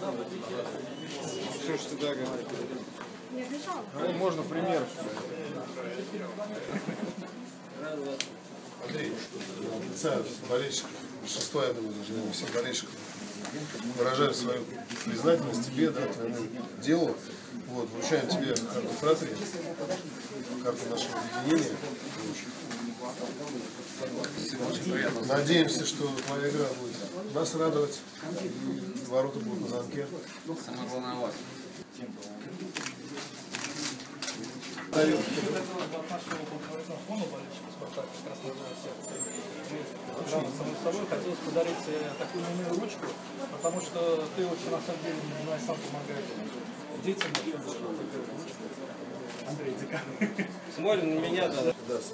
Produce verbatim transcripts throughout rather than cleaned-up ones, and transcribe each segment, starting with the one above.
Что ж сюда говорить? Ну, можно пример. Андрей, лица болельщиков, шестой, я думаю, даже не всех болельщиков, выражаю свою признательность тебе, да, твоему делу. Вот, вручаем тебе карту фратри, карту нашего объединения. Надеемся, что твоя игра будет нас радовать, и ворота будут на замке. Самое главное у вас. Самому собой хотелось подарить такую милую ручку, потому что ты очень на самом деле не сам помогаешь детям. Андрей, Дика. Смотрим на меня, да.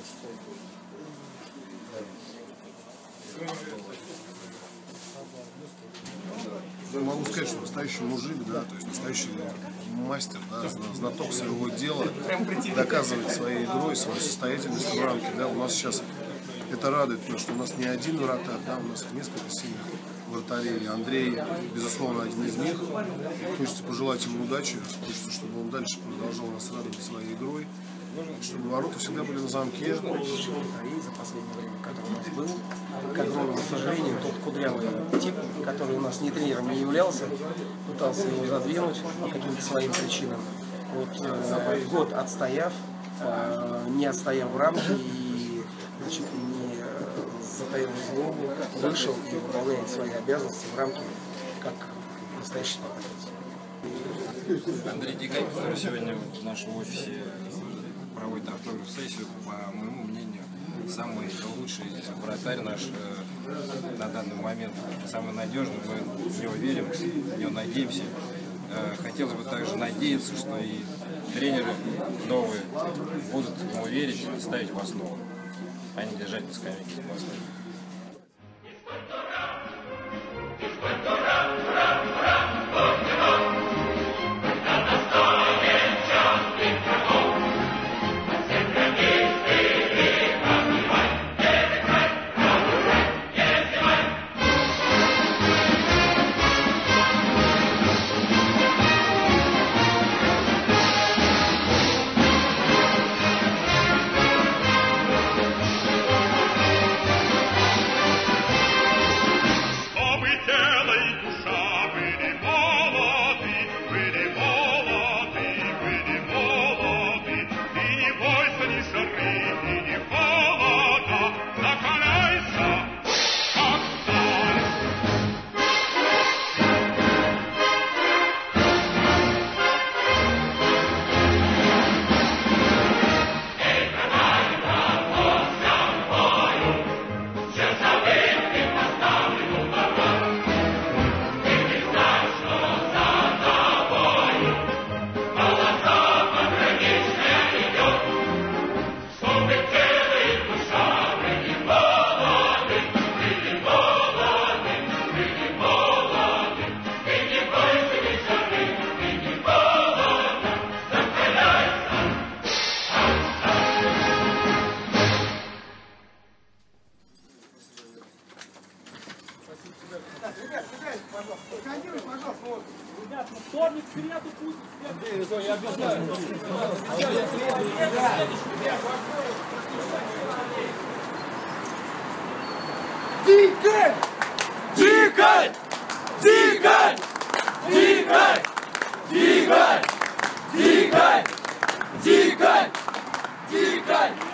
Могу сказать, что настоящий мужик, да, то есть настоящий мастер, да, знаток своего дела, доказывает своей игрой свою состоятельность в рамке. Да, у нас сейчас это радует, потому что у нас не один вратарь, да, у нас несколько сильных вратарей. Андрей, безусловно, один из них. Хочется пожелать ему удачи, хочется, чтобы он дальше продолжал нас радовать своей игрой, чтобы ворота всегда были на замке. За последнее время, который у нас был, к огромному сожалению, тот кудрявый тип, который у нас ни тренером не являлся, пытался его задвинуть по каким-то своим причинам. Вот э, год отстояв, э, не отстояв в рамке и, значит, не э, затаил злобу, вышел и выполняет свои обязанности в рамке как настоящий спортсмен. Андрей Дикай, который сегодня в нашем офисе проводит автограф-сессию, по моему мнению, самый лучший вратарь наш э, на данный момент, самый надежный, мы в него верим, в него надеемся. Э, хотелось бы также надеяться, что и тренеры новые будут ему верить и ставить в основу, а не держать на скамейке. Ребят, ну вторник, среду, пусть. Андрей, я объясняю. Дикай! Дикай! Дикай! Дикай! Дикай! Дикай! Дикай! Дикай!